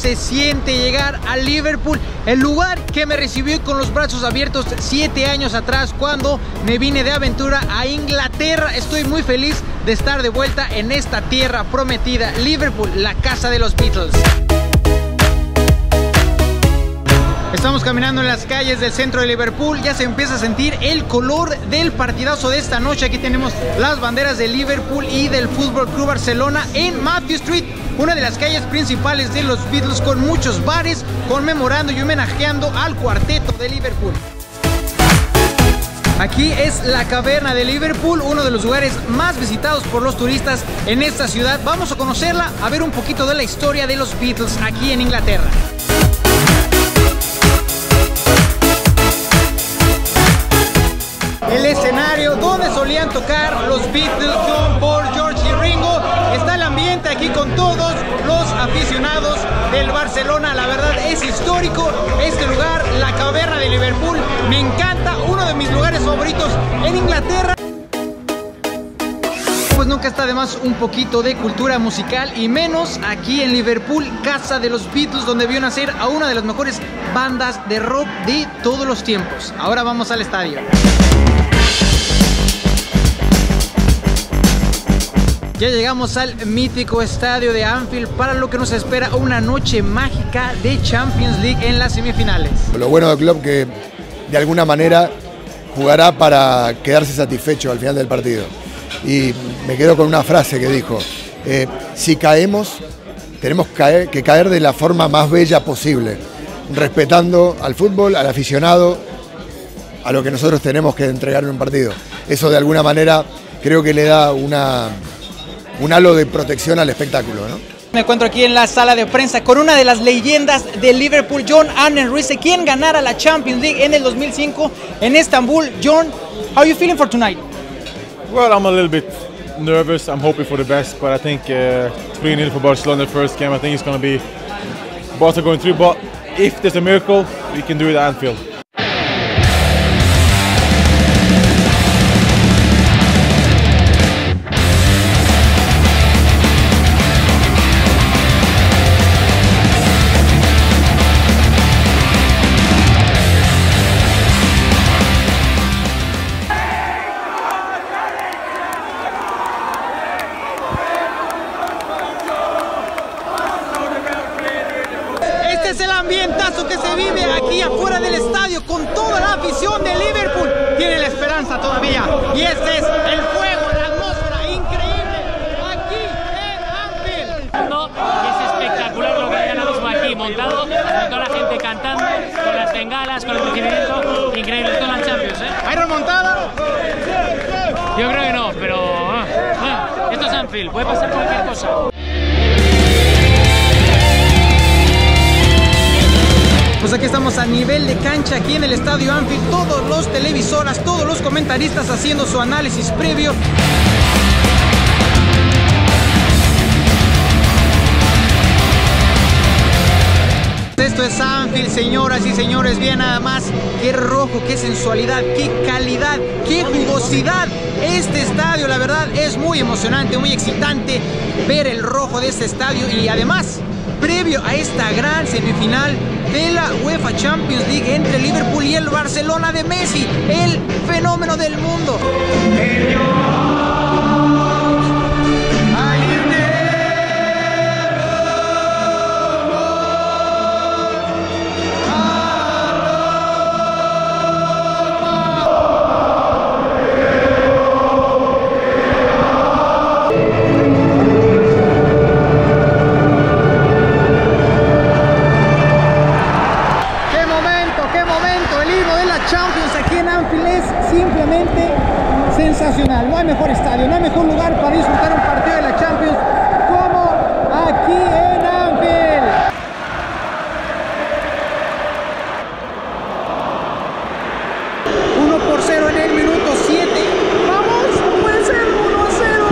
se siente llegar a Liverpool, el lugar que me recibió con los brazos abiertos 7 años atrás cuando me vine de aventura a Inglaterra. Estoy muy feliz de estar de vuelta en esta tierra prometida, Liverpool, la casa de los Beatles. Estamos caminando en las calles del centro de Liverpool, ya se empieza a sentir el color del partidazo de esta noche. Aquí tenemos las banderas de Liverpool y del Fútbol Club Barcelona en Matthew Street, una de las calles principales de los Beatles, con muchos bares conmemorando y homenajeando al cuarteto de Liverpool. Aquí es la caverna de Liverpool, uno de los lugares más visitados por los turistas en esta ciudad. Vamos a conocerla, a ver un poquito de la historia de los Beatles aquí en Inglaterra. El escenario donde solían tocar los Beatles, John, Paul, George y Ringo. Está el ambiente aquí con todos los aficionados del Barcelona. La verdad es histórico este lugar, la caverna de Liverpool. Me encanta, uno de mis lugares favoritos en Inglaterra. Pues nunca está de más un poquito de cultura musical, y menos aquí en Liverpool, casa de los Beatles, donde vio nacer a una de las mejores bandas de rock de todos los tiempos. Ahora vamos al estadio. Ya llegamos al mítico estadio de Anfield para lo que nos espera una noche mágica de Champions League en las semifinales. Lo bueno del club que de alguna manera jugará para quedarse satisfecho al final del partido. Y me quedo con una frase que dijo, si caemos, tenemos que caer de la forma más bella posible, respetando al fútbol, al aficionado, a lo que nosotros tenemos que entregar en un partido. Eso de alguna manera creo que le da un halo de protección al espectáculo, ¿no? Me encuentro aquí en la sala de prensa con una de las leyendas de Liverpool, John Arne Riise, quien ganara la Champions League en el 2005 en Estambul. John, how are you feeling for tonight? Well, I'm a little bit nervous. I'm hoping for the best, but I think 3-0 for Barcelona the first game. I think it's going to be Barca going through, but if there's a miracle, we can do it at Anfield. Este es el ambientazo que se vive aquí afuera del estadio con toda la afición de Liverpool. Tiene la esperanza todavía. Y este es el fuego, la atmósfera increíble aquí en Anfield. No, es espectacular lo que hay ahora mismo aquí montado, con toda la gente cantando, con las bengalas, con el recibimiento. Increíble, esto es la Champions, ¿eh? ¿Hay remontada? Yo creo que no, pero esto es Anfield, puede pasar cualquier cosa. Pues aquí estamos a nivel de cancha, aquí en el estadio Anfield, todos los televisoras, todos los comentaristas haciendo su análisis previo. Esto es Anfield, señoras y señores, vean nada más qué rojo, qué sensualidad, qué calidad, qué jugosidad. Este estadio, la verdad, es muy emocionante, muy excitante ver el rojo de este estadio, y además previo a esta gran semifinal de la UEFA Champions League entre Liverpool y el Barcelona de Messi, el fenómeno del mundo. Simplemente sensacional. No hay mejor estadio, no hay mejor lugar para disfrutar un partido de la Champions como aquí en Anfield. Uno por 0 en el minuto 7. Vamos, puede ser 1-0.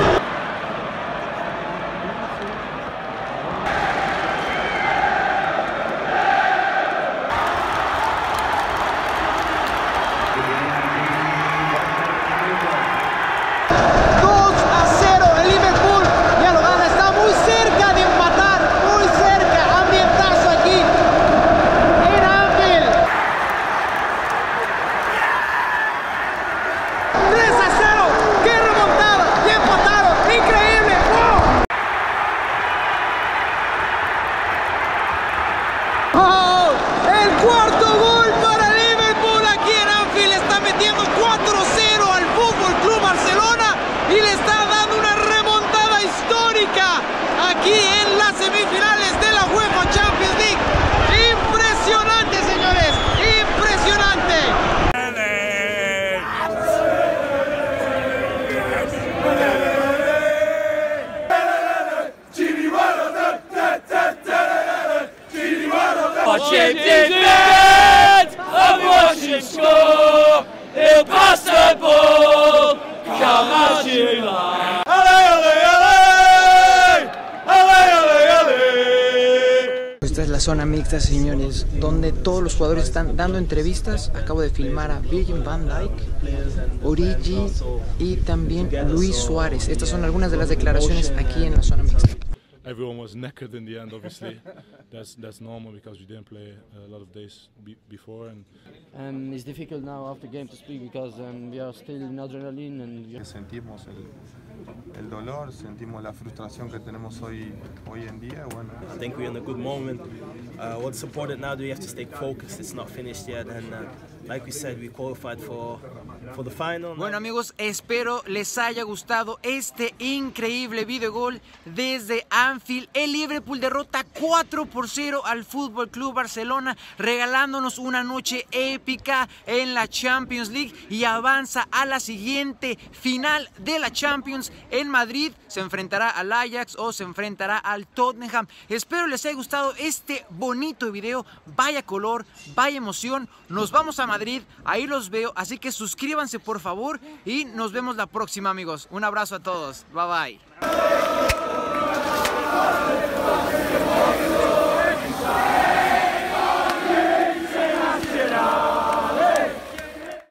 Esta es la zona mixta, señores, donde todos los jugadores están dando entrevistas. Acabo de filmar a Virgil van Dijk, Origi y también Luis Suárez. Estas son algunas de las declaraciones aquí en la zona mixta. Everyone was knackered in the end, obviously. That's normal because we didn't play a lot of days before. And it's difficult now after game to speak because we are still in adrenaline. And sentimos el dolor, sentimos la frustración que tenemos hoy en día. Bueno. I think we're in a good moment. What's important now? We have to stay focused. It's not finished yet, and like we said, we qualified for the final. Bueno, amigos, espero les haya gustado este increíble videogol desde Anfield. El Liverpool derrota 4-0 al Fútbol Club Barcelona, regalándonos una noche épica en la Champions League y avanza a la siguiente final de la Champions en Madrid. Se enfrentará al Ajax o se enfrentará al Tottenham. Espero les haya gustado este bonito video. Vaya color, vaya emoción. Nos vamos a Madrid, ahí los veo, así que suscríbanse por favor y nos vemos la próxima, amigos. Un abrazo a todos, bye bye.